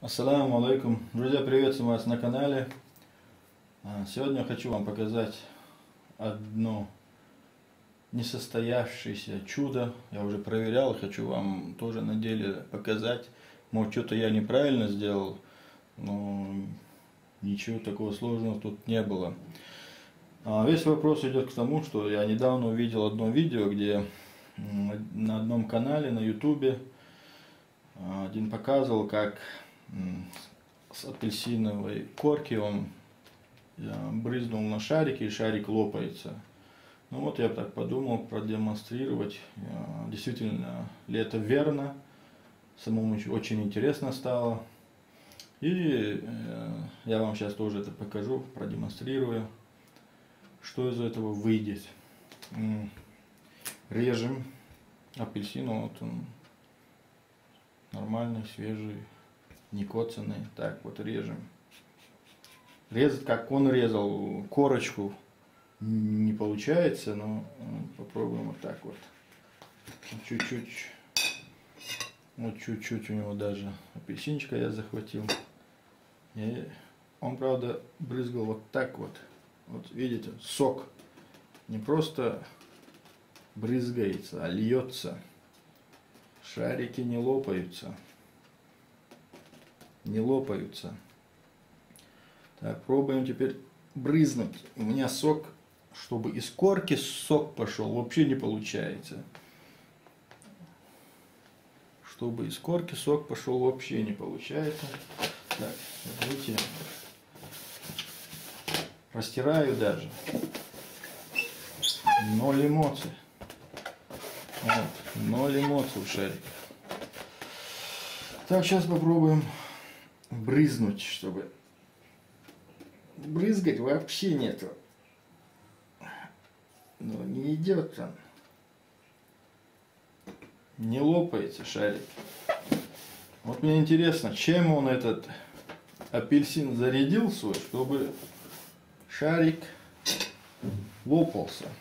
Ассаламу алейкум. Друзья, приветствую вас на канале. Сегодня хочу вам показать одно несостоявшееся чудо. Я уже проверял, хочу вам тоже на деле показать. Может, что-то я неправильно сделал, но ничего такого сложного тут не было. Весь вопрос идет к тому, что я недавно увидел одно видео, где на одном канале на ютубе один показывал, как с апельсиновой корки он брызнул на шарик, и шарик лопается. Ну вот я так подумал продемонстрировать, действительно ли это верно. Самому очень интересно стало. И я вам сейчас тоже это покажу, продемонстрирую, что из этого выйдет. Режем апельсин, вот он нормальный, свежий, не коцанный. Так вот режем. Резать, как он резал, корочку не получается, но попробуем вот так вот. Чуть-чуть. Вот чуть-чуть у него даже апельсинчика я захватил. И он, правда, брызгал вот так вот. Вот видите, сок не просто брызгается, а льется. Шарики не лопаются. Не лопаются. Так, пробуем теперь брызнуть. У меня сок, чтобы из корки сок пошел, вообще не получается. Чтобы из корки сок пошел, вообще не получается. Так, видите, растираю даже. Ноль эмоций. Вот, ноль эмоций в шарике. Так, сейчас попробуем брызнуть, чтобы брызгать вообще нету. Но не идет он. Не лопается шарик. Вот мне интересно, чем он этот апельсин зарядил свой, чтобы шарик лопался.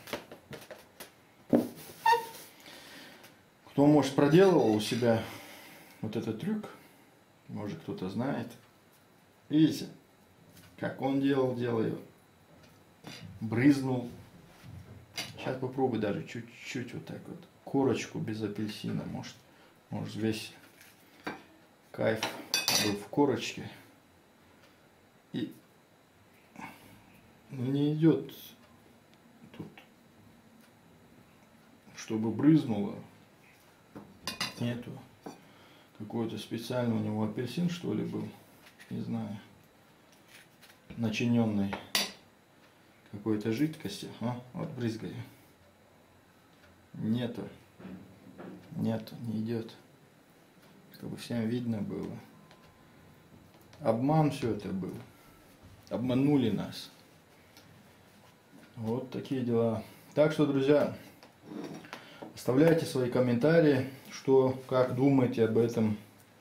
Кто, может, проделывал у себя вот этот трюк, может, кто-то знает. Видите, как он делаю. Брызнул. Сейчас попробую даже чуть-чуть вот так вот. Корочку без апельсина, может весь кайф был в корочке. И не идет тут, чтобы брызнуло. Нету. Какой-то специальный у него апельсин, что ли, был. Не знаю. Начиненный какой-то жидкостью. Вот брызгаю. Нету. Нету, не идет. Чтобы всем видно было. Обман все это был. Обманули нас. Вот такие дела. Так что, друзья, оставляйте свои комментарии, что, как думаете об этом.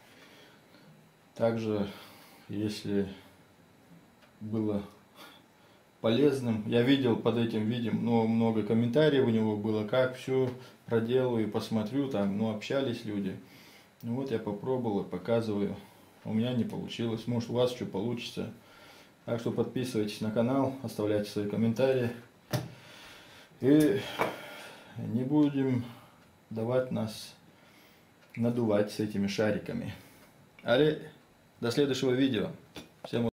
Также, если было полезным, я видел под этим видео, много комментариев у него было, как все проделаю, посмотрю, там, общались люди. Ну вот я попробовал, показываю. У меня не получилось, может, у вас что получится. Так что подписывайтесь на канал, оставляйте свои комментарии. И не будем давать нас надувать с этими шариками. Але до следующего видео. Всем удачи.